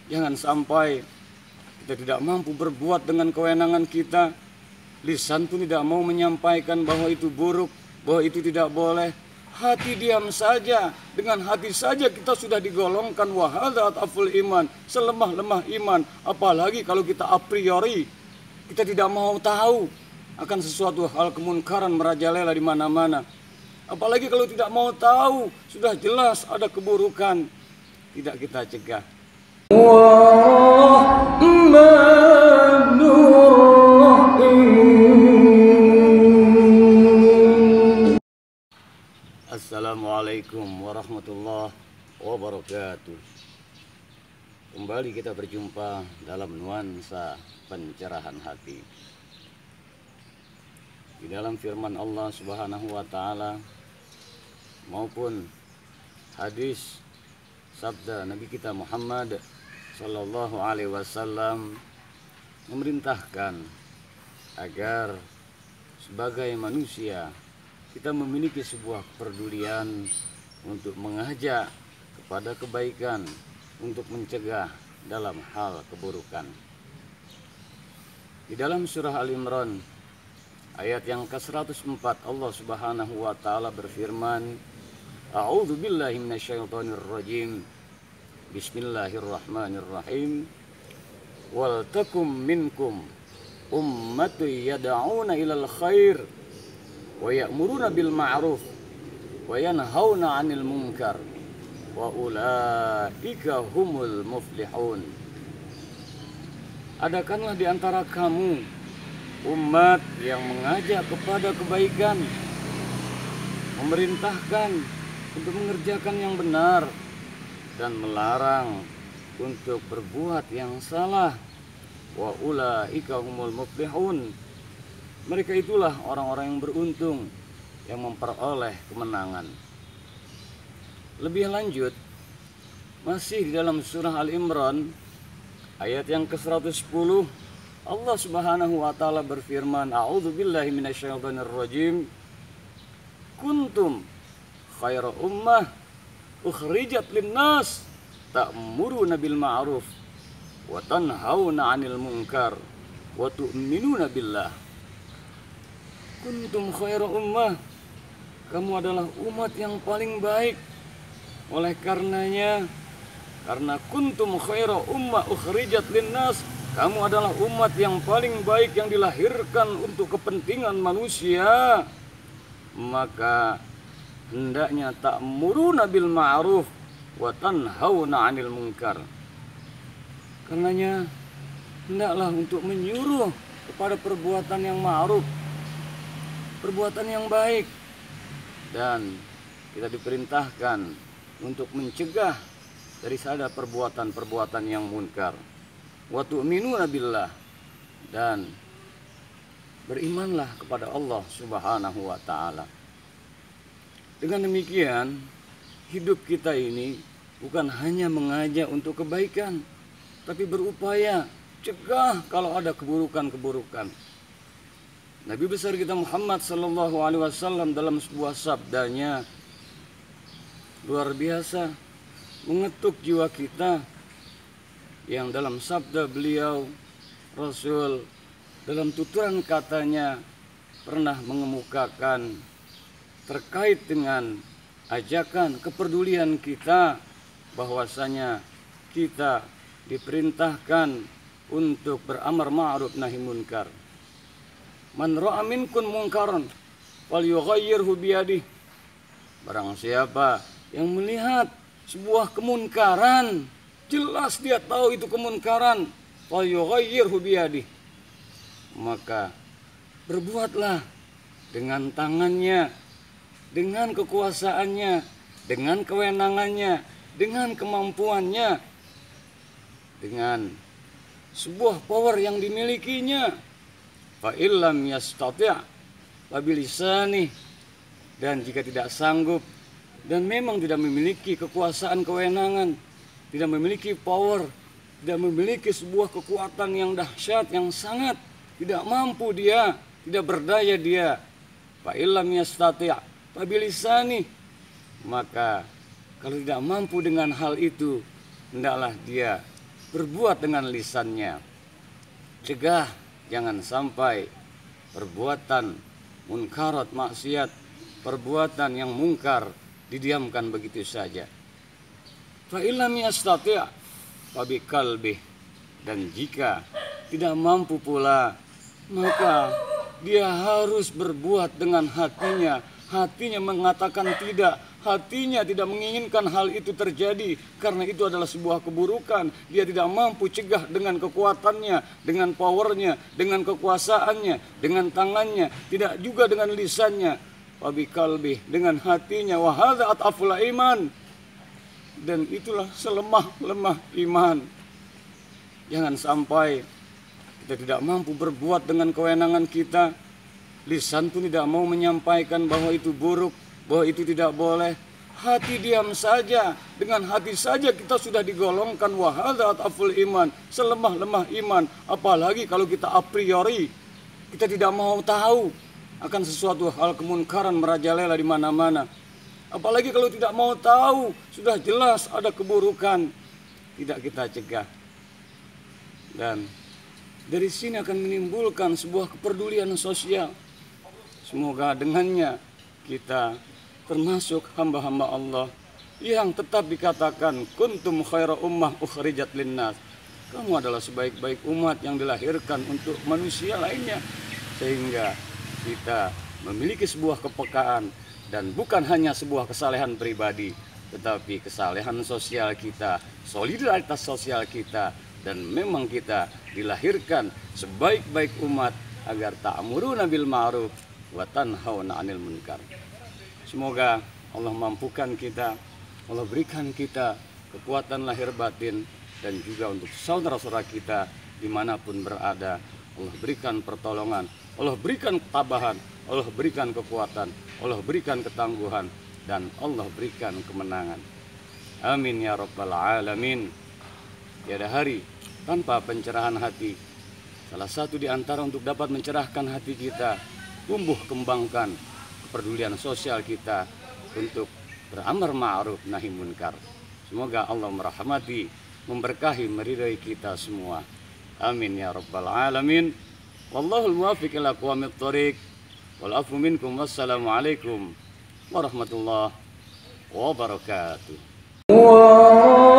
Jangan sampai kita tidak mampu berbuat dengan kewenangan kita. Lisan pun tidak mau menyampaikan bahwa itu buruk, bahwa itu tidak boleh. Hati diam saja. Dengan hati saja kita sudah digolongkan wahada ataful iman, selemah-lemah iman. Apalagi kalau kita a priori, kita tidak mau tahu akan sesuatu hal kemunkaran merajalela di mana-mana. Apalagi kalau tidak mau tahu, sudah jelas ada keburukan, tidak kita cegah. Assalamualaikum warahmatullahi wabarakatuh. Kembali kita berjumpa dalam nuansa pencerahan hati. Di dalam firman Allah Subhanahu wa taala maupun hadis sabda Nabi kita Muhammad sallallahu alaihi wasallam memerintahkan agar sebagai manusia kita memiliki sebuah kepedulian untuk mengajak kepada kebaikan, untuk mencegah dalam hal keburukan. Di dalam surah Al-Imran ayat yang ke-104 Allah Subhanahu wa taala berfirman, A'udzu billahi minasyaitonir rajim. Bismillahirrahmanirrahim. Wal takum minkum ummatun yad'una ilal khair wa ya'muruna bil ma'ruf wa yanhauna 'anil munkar wa ulaika humul muflihun. Adakanlah di antara kamu umat yang mengajak kepada kebaikan, memerintahkan untuk mengerjakan yang benar dan melarang untuk berbuat yang salah. Wa ulaika humul muflihun. Mereka itulah orang-orang yang beruntung, yang memperoleh kemenangan. Lebih lanjut, masih di dalam surah Al-Imran ayat yang ke-110 Allah Subhanahu wa taala berfirman, A'udzu billahi minasyaitonir rajim. Kuntum khairu ummah ukhrijat linnas ta'muruna bil ma'ruf wa tanhauna 'anil munkar wa tu'minuna billah. Kuntum khairu ummah, kamu adalah umat yang paling baik. Oleh karenanya, karena kuntum khairu ummah ukhrijat linnas, kamu adalah umat yang paling baik yang dilahirkan untuk kepentingan manusia, maka hendaknya ta'muruna bil ma'ruf wa tanhauna 'anil munkar. Karenanya hendaklah untuk menyuruh kepada perbuatan yang ma'ruf, perbuatan yang baik, dan kita diperintahkan untuk mencegah dari sada perbuatan-perbuatan yang munkar. Wa tu'minuna billah, dan berimanlah kepada Allah Subhanahu wa taala. Dengan demikian, hidup kita ini bukan hanya mengajak untuk kebaikan, tapi berupaya cegah kalau ada keburukan-keburukan. Nabi besar kita Muhammad sallallahu alaihi wasallam dalam sebuah sabdanya luar biasa mengetuk jiwa kita, yang dalam sabda beliau, Rasul dalam tuturan katanya pernah mengemukakan terkait dengan ajakan kepedulian kita, bahwasanya kita diperintahkan untuk beramar ma'ruf nahi munkar. Man ra'a minkum munkaran falyughayyirhu biyadihi. Barang siapa yang melihat sebuah kemunkaran, jelas dia tahu itu kemunkaran, falyughayyirhu biyadihi, maka berbuatlah dengan tangannya, dengan kekuasaannya, dengan kewenangannya, dengan kemampuannya, dengan sebuah power yang dimilikinya. Fa illam yastati' fa bilisani, dan jika tidak sanggup dan memang tidak memiliki kekuasaan kewenangan, tidak memiliki power, tidak memiliki sebuah kekuatan yang dahsyat, yang sangat, tidak mampu dia, tidak berdaya dia, fa illam yastati' fa bilisani, maka kalau tidak mampu dengan hal itu, hendaklah dia berbuat dengan lisannya. Cegah jangan sampai perbuatan munkarat maksiat, perbuatan yang mungkar didiamkan begitu saja. Fa illam yastati' fa biqalbih, dan jika tidak mampu pula, maka dia harus berbuat dengan hatinya. Hatinya mengatakan tidak, hatinya tidak menginginkan hal itu terjadi karena itu adalah sebuah keburukan. Dia tidak mampu cegah dengan kekuatannya, dengan powernya, dengan kekuasaannya, dengan tangannya, tidak juga dengan lisannya. Wa biqalbih, dengan hatinya. Wa hadza at'aful iman, dan itulah selemah-lemah iman. Jangan sampai kita tidak mampu berbuat dengan kewenangan kita. Lisan pun tidak mau menyampaikan bahwa itu buruk, bahwa itu tidak boleh. Hati diam saja. Dengan hati saja kita sudah digolongkan wa hadza at'aful iman, selemah-lemah iman. Apalagi kalau kita a priori, kita tidak mau tahu akan sesuatu hal kemunkaran merajalela di mana-mana. Apalagi kalau tidak mau tahu, sudah jelas ada keburukan, tidak kita cegah. Dan dari sini akan menimbulkan sebuah kepedulian sosial. Semoga dengannya kita termasuk hamba-hamba Allah yang tetap dikatakan kuntum khaira ummah ukhrijat linnas. Kamu adalah sebaik-baik umat yang dilahirkan untuk manusia lainnya. Sehingga kita memiliki sebuah kepekaan, dan bukan hanya sebuah kesalehan pribadi, tetapi kesalehan sosial kita, solidaritas sosial kita. Dan memang kita dilahirkan sebaik-baik umat agar ta'muruna bil ma'ruf wa tanhauna 'anil munkar. Semoga Allah mampukan kita, Allah berikan kita kekuatan lahir batin, dan juga untuk saudara-saudara kita dimanapun berada, Allah berikan pertolongan, Allah berikan ketabahan, Allah berikan kekuatan, Allah berikan ketangguhan, dan Allah berikan kemenangan. Amin ya rabbal alamin. Tiada hari tanpa pencerahan hati. Salah satu di antara untuk dapat mencerahkan hati kita, tumbuh kembangkan kepedulian sosial kita untuk beramar ma'ruf nahi munkar. Semoga Allah merahmati, memberkahi, meridai kita semua. Amin ya rabbal alamin. Wallahul muwaffiq ila aqwamit thoriq. Wal afu minkum. Wassalamualaikum warahmatullahi wabarakatuh.